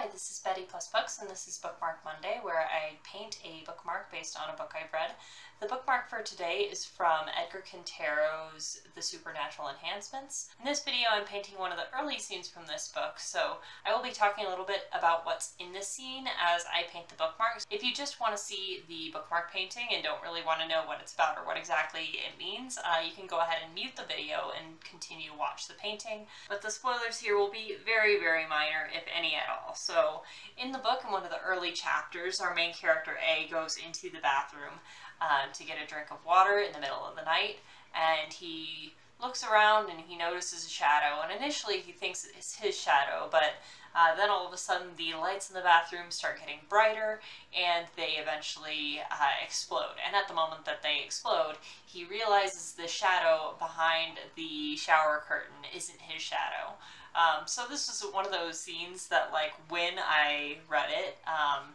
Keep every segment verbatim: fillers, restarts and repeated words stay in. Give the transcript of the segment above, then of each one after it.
Hi, this is Betty Plus Books, and this is Bookmark Monday, where I paint a bookmark based on a book I've read. The bookmark for today is from Edgar Quintero's The Supernatural Enhancements. In this video, I'm painting one of the early scenes from this book, so I will be talking a little bit about what's in this scene as I paint the bookmarks. If you just want to see the bookmark painting and don't really want to know what it's about or what exactly it means, uh, you can go ahead and mute the video and continue to watch the painting. But the spoilers here will be very, very minor, if any at all. So in the book, in one of the early chapters, our main character A goes into the bathroom um, to get a drink of water in the middle of the night, and he looks around and he notices a shadow, and initially he thinks it's his shadow, but uh, then all of a sudden the lights in the bathroom start getting brighter and they eventually uh, explode. And at the moment that they explode, he realizes the shadow behind the shower curtain isn't his shadow. Um, so this is one of those scenes that, like, when I read it, um,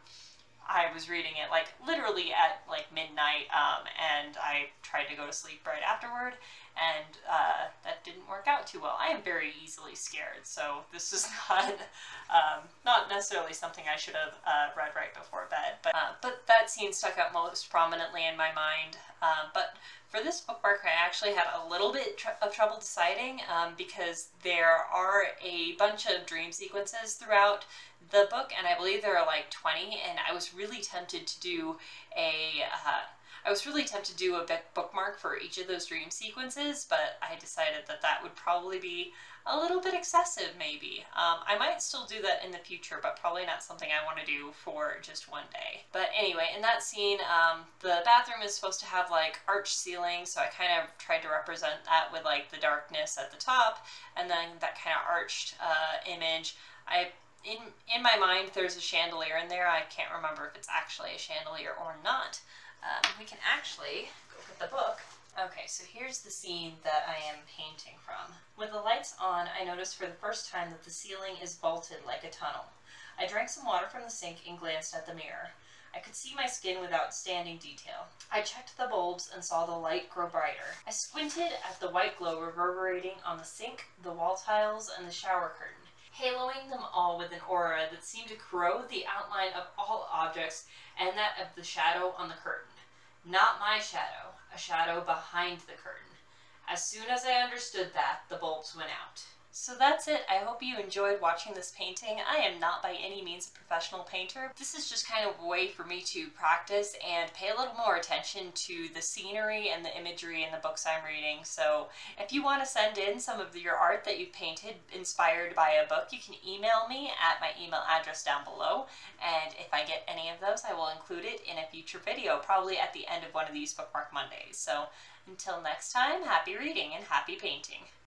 I was reading it, like, literally at, like, midnight, um, and I tried to go to sleep right afterward, and uh, that didn't work out too well. I am very easily scared, so this is not, um, not necessarily something I should have uh, read right before bed, but, uh, but that scene stuck out most prominently in my mind. Uh, but for this bookmark, I actually had a little bit tr of trouble deciding um, because there are a bunch of dream sequences throughout the book, and I believe there are like twenty, and I was really tempted to do a uh, I was really tempted to do a bookmark for each of those dream sequences, but I decided that that would probably be a little bit excessive, maybe. Um, I might still do that in the future, but probably not something I want to do for just one day. But anyway, in that scene, um, the bathroom is supposed to have like arched ceilings, so I kind of tried to represent that with like the darkness at the top, and then that kind of arched uh, image. I In, in my mind, there's a chandelier in there. I can't remember if it's actually a chandelier or not. Um, we can actually go get the book. Okay, so here's the scene that I am painting from. With the lights on, I noticed for the first time that the ceiling is vaulted like a tunnel. I drank some water from the sink and glanced at the mirror. I could see my skin with outstanding detail. I checked the bulbs and saw the light grow brighter. I squinted at the white glow reverberating on the sink, the wall tiles, and the shower curtain, haloing them all with an aura that seemed to corrode the outline of all objects and that of the shadow on the curtain. Not my shadow, a shadow behind the curtain. As soon as I understood that, the bulbs went out. So that's it. I hope you enjoyed watching this painting. I am not by any means a professional painter. This is just kind of a way for me to practice and pay a little more attention to the scenery and the imagery in the books I'm reading. So if you want to send in some of your art that you've painted inspired by a book, you can email me at my email address down below. And if I get any of those, I will include it in a future video, probably at the end of one of these Bookmark Mondays. So until next time, happy reading and happy painting.